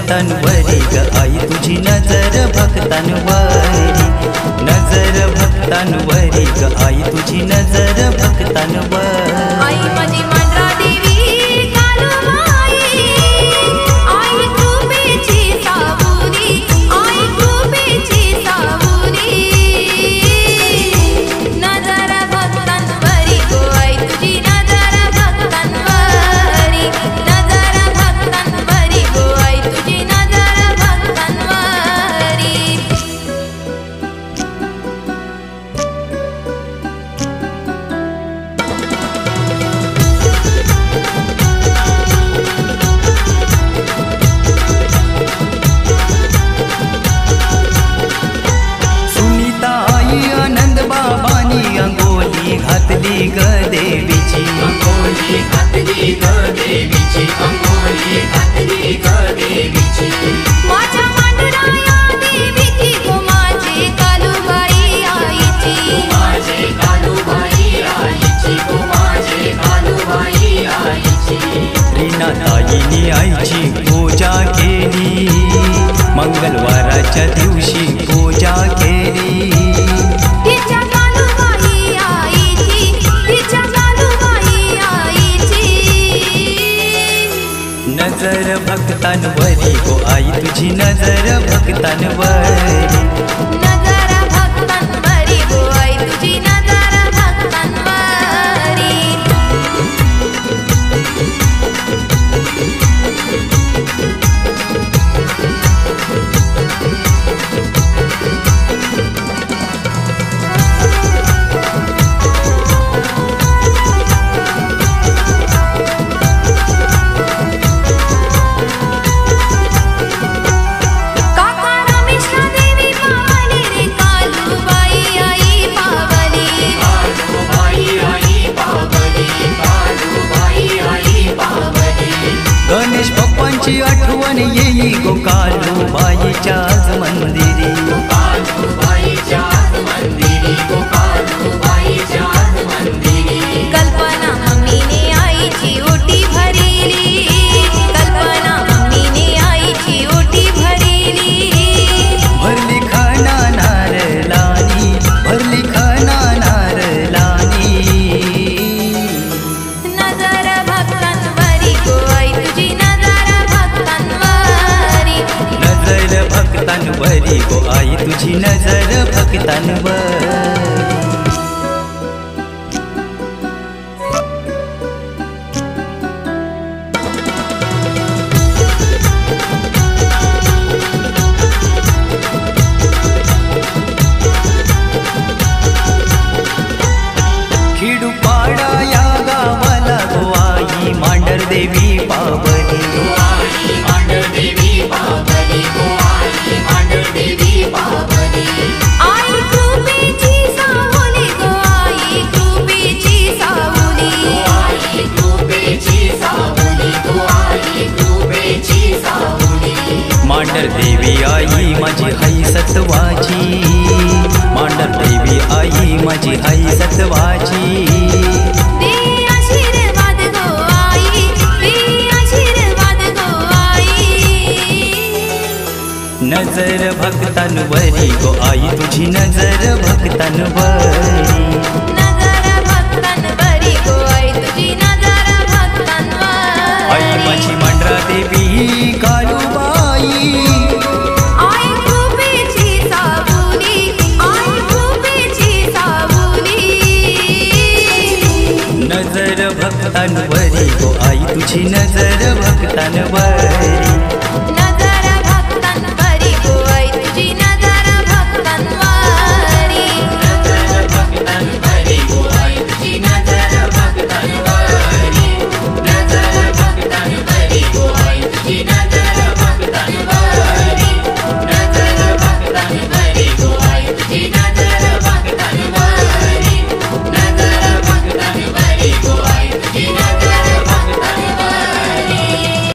भक्तांवरी ग आई तुझी नजर भक्तांवरी, नजर भक्तांवरी ग आई तुझी नजर भक्तांवरी। आई माझी मांढरा देवी कालूबाई, आई कृपेची सावली, आई कृपेची सावली, नजर भक्तांवरी गो आई तुझी नजर भक्तांवरी, नजर भक्तांवरी गो आई तुझी नजर भक्तांवरी। अंगोली घातली ग देवीची, अंगोली घातली ग देवीची, अंगोली घातली ग देवीची। माझ्या मांढरा या देवीची गो माझे कालूबाई आईची, माझे कालूबाई आईची, गो माझे कालूबाई आईची। रीनाताईनी आईची पूजा केली, मंगळवाराच्या दिवशी पूजा केली। नजर भक्तांवरी गो आई तुझी नजर भक्तांवरी, नजर भक्तांवरी गो आई तुझी नजर भक्तांवरी। गणेश बाप्पांची आठवण येई गो कालूबाईच्याच मंदिरी, कालूबाईच्याच मंदिरी, गो कालूबाईच्याच मंदिरी। कल्पना मम्मीने आईची ओटी भरिली, कल्पना मम्मीने आईची ओटी भरिली। भरली खाना नारळानी, भरली खाना नारळानी। नजर भक्तांवरी गो आई तुझी नजर भक्तांवरी, नजर भक्तांवरी गो आई तुझी नजर भक्तांवरी। खिडूपाडा या गावाला गो आई मांढर देवी पावली, गो आई मांढर देवी पावली, गो आई मांढर देवी पावली। आई कृपेची सावली गो आई कृपेची सावली, गो आई कृपेची सावली, गो आई कृपेची सावली। मांढर देवी आई माझी हाई सत्वाची, मांढर देवी आई माझी हाई सत्वाची। दे आशीर्वाद गो आई, दे आशीर्वाद गो आई। नजर भक्तांवरी गो आई तुझी नजर भक्तांवरी, नजर भक्तांवरी गो आई तुझी नजर भक्तांवरी। आई माझी मांढरा देवी का